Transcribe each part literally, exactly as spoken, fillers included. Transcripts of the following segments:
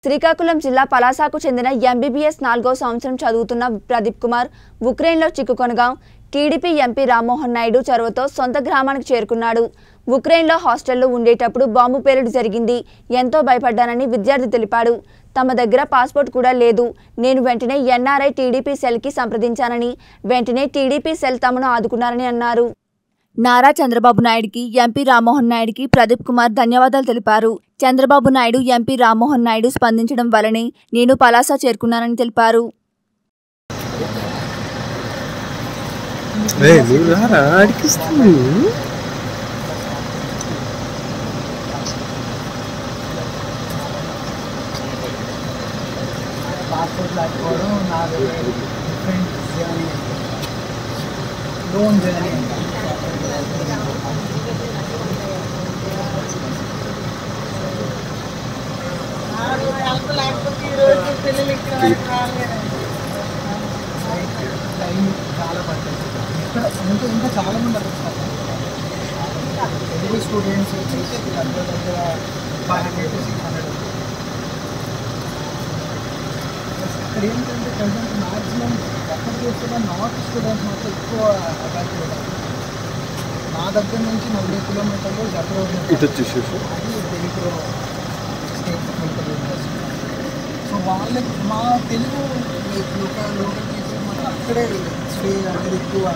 శ్రీకాకుళం జిల్లా పలాసకు చెందిన ఎంబీబీఎస్ నాలుగో సంవత్సరం చదువుతున్న ప్రదీప్ కుమార్ ఉక్రెయిన్లో చిక్కుకొనగా టీడీపీ ఎంపీ రామ్మోహన్ నాయుడు చొరవతో సొంత గ్రామానికి చేరుకున్నాడు. ఉక్రెయిన్లో హాస్టల్లో ఉండేటప్పుడు బాంబు పేలుడు జరిగింది. ఎంతో భయపడ్డానని విద్యార్థి తెలిపాడు. తమ దగ్గర పాస్పోర్ట్ కూడా లేదు. నేను వెంటనే ఎన్ఆర్ఐ టీడీపీ సెల్కి సంప్రదించానని, వెంటనే టీడీపీ సెల్ తమను ఆదుకున్నారని అన్నారు. నారా చంద్రబాబు నాయుడుకి, ఎంపీ రామ్మోహన్ నాయుడుకి ప్రదీప్ కుమార్ ధన్యవాదాలు తెలిపారు. చంద్రబాబు నాయుడు, ఎంపీ రామ్మోహన్ నాయుడు స్పందించడం వల్లనే నేను పలాస చేరుకున్నానని తెలిపారు. ఇంకా చాలా మంది Telugu students five hundred to six hundred ఇక్కడ ఏంటంటే ప్రజెంట్ మ్యాక్సిమం ఎక్కడ చూస్తున్నా నార్త్ స్టూడెంట్స్ మాత్రం ఎక్కువ అటాక్ అవుతారు. నా దగ్గర నుంచి నలభై కిలోమీటర్లు జట్రోడ్ అది Telugu state medical university. So వాళ్ళకి మా తెలుగు లోకల్ లోకల్ పీపుల్ మాత్రం అక్కడే స్టే అనేది ఎక్కువ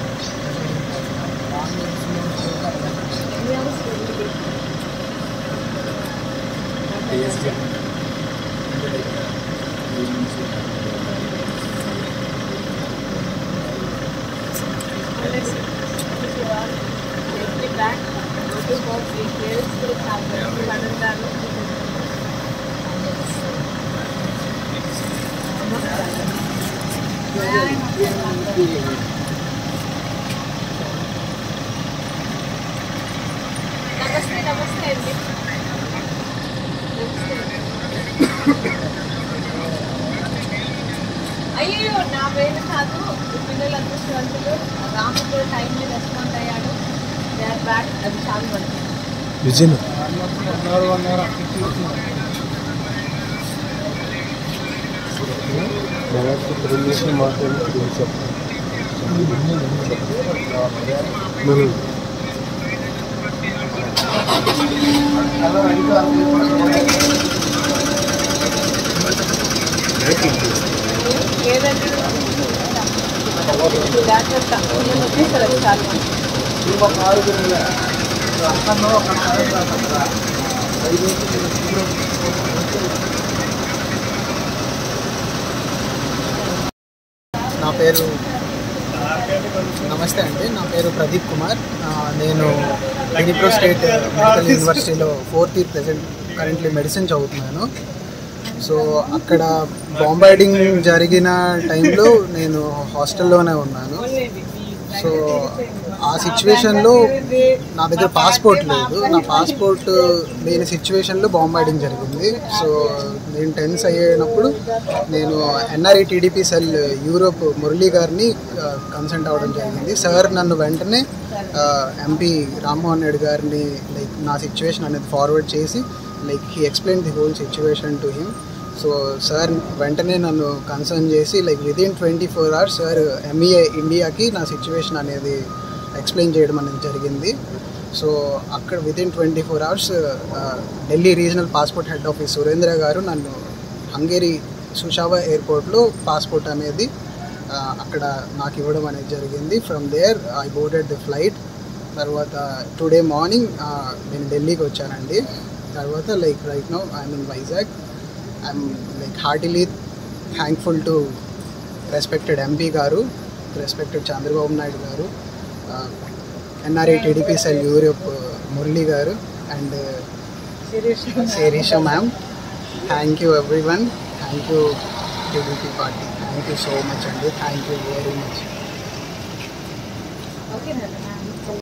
నమస్తే నమస్తే అండి. అయ్యో నా పేరు కాదు, పిల్లలు అదృష్టవంతులు. రాము కూడా టైంని రెస్పాండ్ అయ్యాడు. They are back. అది చాలా మంది ఏదంటే జాగ్రత్త వచ్చేసారు చాలా మంది. నా పేరు నమస్తే అండి నా పేరు ప్రదీప్ కుమార్. నేను యూనిప్రో స్టేట్ మెడికల్ యూనివర్సిటీలో fourth year present currently medicine చదువుతున్నాను. సో అక్కడ బాంబార్డింగ్ జరిగిన టైంలో నేను హాస్టల్లోనే ఉన్నాను. సో ఆ సిచ్యువేషన్లో నా దగ్గర పాస్పోర్ట్ లేదు. నా పాస్పోర్ట్ లేని సిచ్యువేషన్లో బాంబార్డింగ్ జరిగింది. సో నేను టెన్స్ అయ్యేటప్పుడు నేను NRI TDP cell Europe Murali గారిని కన్సల్ట్ అవ్వడం జరిగింది. సార్ నన్ను వెంటనే ఎంపీ రామ్మోహన్ నాయుడు గారిని లైక్ నా సిచ్యువేషన్ అనేది ఫార్వర్డ్ చేసి like he explain the whole situation to him. So sir వెంటనే నన్ను కన్సర్న్ చేసి like within twenty four hours sir MEA ఇండియాకి నా సిచ్యువేషన్ అనేది ఎక్స్ప్లెయిన్ చేయడం అనేది జరిగింది. సో అక్కడ within twenty four hours Delhi regional passport head office Surendra garu నన్ను హంగేరీ సుషావా ఎయిర్పోర్ట్లో పాస్పోర్ట్ అనేది అక్కడ నాకు ఇవ్వడం అనేది జరిగింది. From there I boarded the flight. తర్వాత టుడే మార్నింగ్ నేను ఢిల్లీకి వచ్చానండి. తర్వాత like right now I'm in Vizag. I'm like heartily thankful to respected MP garu, respected Chandrababu Naidu garu, NRI TDP cell Europe Murali garu and Sirisha ma'am. Thank you everyone. Thank you TDP party. Thank you so much అండి. Thank you very much. Okay.